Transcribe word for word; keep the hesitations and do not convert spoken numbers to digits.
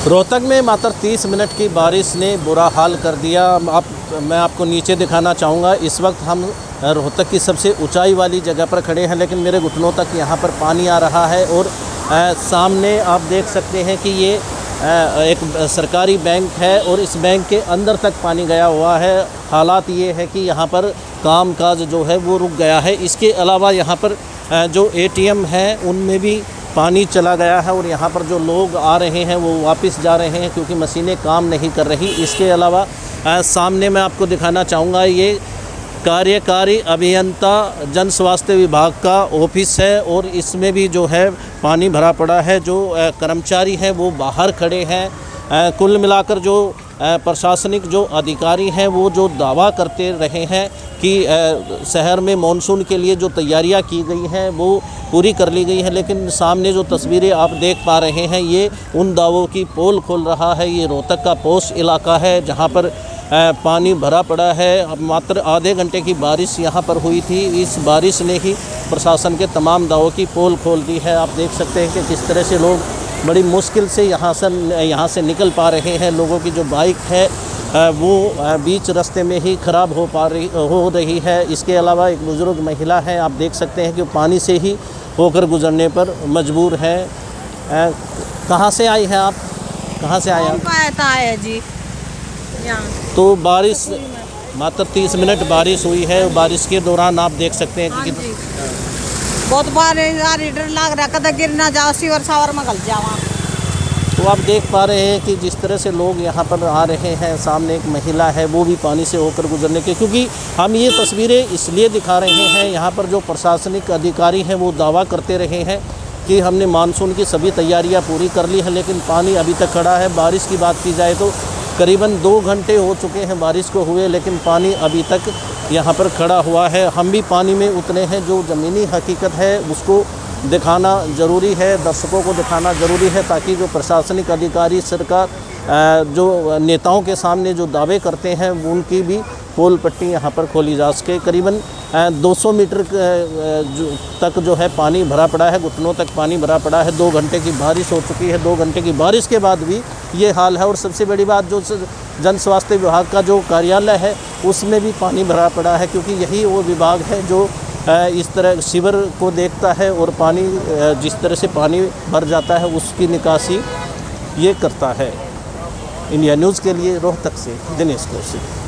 रोहतक में मात्र तीस मिनट की बारिश ने बुरा हाल कर दिया। आप मैं आपको नीचे दिखाना चाहूँगा। इस वक्त हम रोहतक की सबसे ऊंचाई वाली जगह पर खड़े हैं, लेकिन मेरे घुटनों तक यहाँ पर पानी आ रहा है। और आ, सामने आप देख सकते हैं कि ये आ, एक सरकारी बैंक है और इस बैंक के अंदर तक पानी गया हुआ है। हालात ये है कि यहाँ पर काम काज जो है वो रुक गया है। इसके अलावा यहाँ पर आ, जो ए टी एम है उनमें भी पानी चला गया है और यहाँ पर जो लोग आ रहे हैं वो वापस जा रहे हैं क्योंकि मशीनें काम नहीं कर रही। इसके अलावा आ, सामने मैं आपको दिखाना चाहूँगा, ये कार्यकारी अभियंता जन स्वास्थ्य विभाग का ऑफिस है और इसमें भी जो है पानी भरा पड़ा है। जो आ, कर्मचारी हैं वो बाहर खड़े हैं। आ, कुल मिलाकर जो आ, प्रशासनिक जो अधिकारी हैं वो जो दावा करते रहे हैं कि आ, शहर में मॉनसून के लिए जो तैयारियां की गई हैं वो पूरी कर ली गई है, लेकिन सामने जो तस्वीरें आप देख पा रहे हैं ये उन दावों की पोल खोल रहा है। ये रोहतक का पोस्ट इलाका है जहां पर आ, पानी भरा पड़ा है। अब मात्र आधे घंटे की बारिश यहां पर हुई थी। इस बारिश ने ही प्रशासन के तमाम दावों की पोल खोल दी है। आप देख सकते हैं कि किस तरह से लोग बड़ी मुश्किल से यहाँ से यहाँ से निकल पा रहे हैं। लोगों की जो बाइक है वो बीच रास्ते में ही ख़राब हो पा रही हो रही है। इसके अलावा एक बुज़ुर्ग महिला है, आप देख सकते हैं कि पानी से ही होकर गुजरने पर मजबूर है। कहाँ से आई हैं आप? कहाँ से आए आप? आए जी यहाँ। तो बारिश मात्र तीस मिनट बारिश हुई है। बारिश के दौरान आप देख सकते हैं कि बहुत बार डर लग रहा कदा गिर ना जाओ, सीवर सावर में गल जावा। तो आप देख पा रहे हैं कि जिस तरह से लोग यहाँ पर आ रहे हैं। सामने एक महिला है वो भी पानी से होकर गुजरने के, क्योंकि हम ये तस्वीरें इसलिए दिखा रहे हैं, यहाँ पर जो प्रशासनिक अधिकारी हैं वो दावा करते रहे हैं कि हमने मानसून की सभी तैयारियाँ पूरी कर ली हैं, लेकिन पानी अभी तक खड़ा है। बारिश की बात की जाए तो करीबन दो घंटे हो चुके हैं बारिश को हुए, लेकिन पानी अभी तक यहाँ पर खड़ा हुआ है। हम भी पानी में उतरे हैं। जो ज़मीनी हकीकत है उसको दिखाना ज़रूरी है, दर्शकों को दिखाना ज़रूरी है, ताकि जो प्रशासनिक अधिकारी, सरकार, जो नेताओं के सामने जो दावे करते हैं उनकी भी पोल पट्टी यहाँ पर खोली जा सके। करीबन दो सौ मीटर तक जो है पानी भरा पड़ा है, घुटनों तक पानी भरा पड़ा है। दो घंटे की बारिश हो चुकी है। दो घंटे की बारिश के बाद भी ये हाल है। और सबसे बड़ी बात, जो जन स्वास्थ्य विभाग का जो कार्यालय है उसमें भी पानी भरा पड़ा है, क्योंकि यही वो विभाग है जो इस तरह शिविर को देखता है और पानी जिस तरह से पानी भर जाता है उसकी निकासी ये करता है। इंडिया न्यूज़ के लिए रोहतक से दिनेश कौशिक।